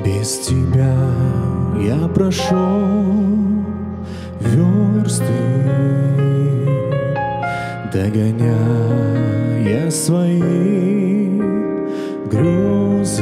Без тебя я прошел версты, догоняя свои грезы.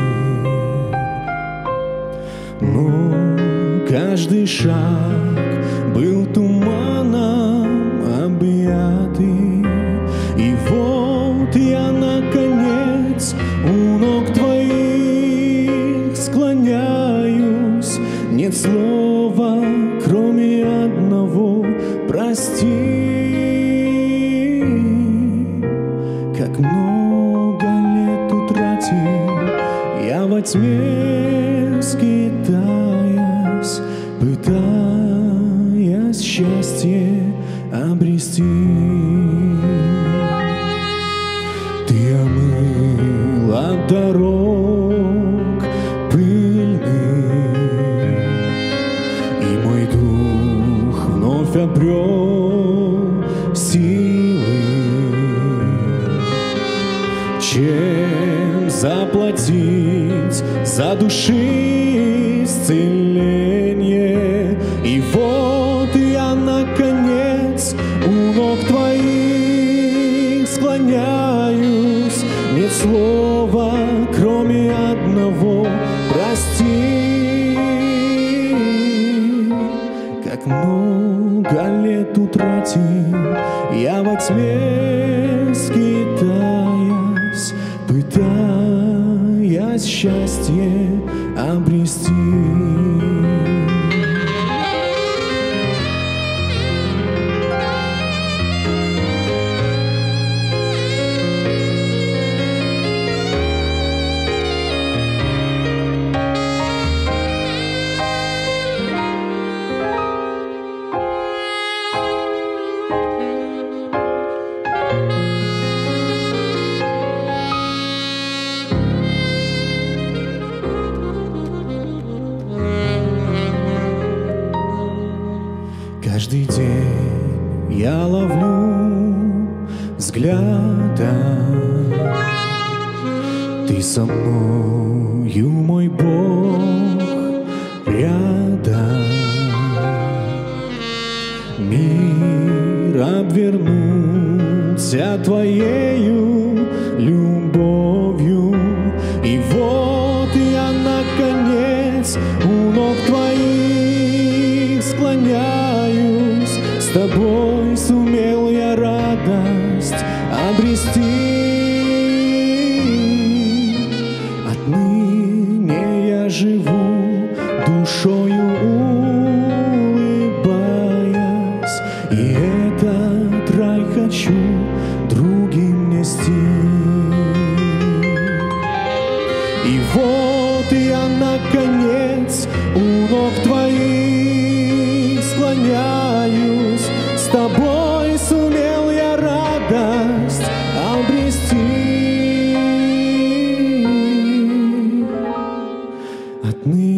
Но каждый шаг был туманом объятый, и вот я наконец у ног твоих склоняюсь. Нет слова, кроме одного: прости. Как много лет утратил я во тьме, скитаясь, пытаясь счастье обрести. Ты омыл от дорог пыльных, и мой дух вновь обрел силы. Чем заплатить за души исцеление? И вот я наконец у ног твоих склоняюсь. Нет слова, кроме одного: прости. Как много лет утратил я во тьме, скитаясь, пытаясь счастье обрести. Каждый день я ловлю взглядом, ты со мною, мой Бог, рядом. Мир обвернулся твоею любовью, и вот я наконец у ног твоих склоняюсь. С тобой сумел я радость обрести. Отныне я живу душою улыбаясь, и этот рай хочу другим нести. И вот я наконец у ног твоих склоняюсь. С тобой сумел я радость обрести. Отныне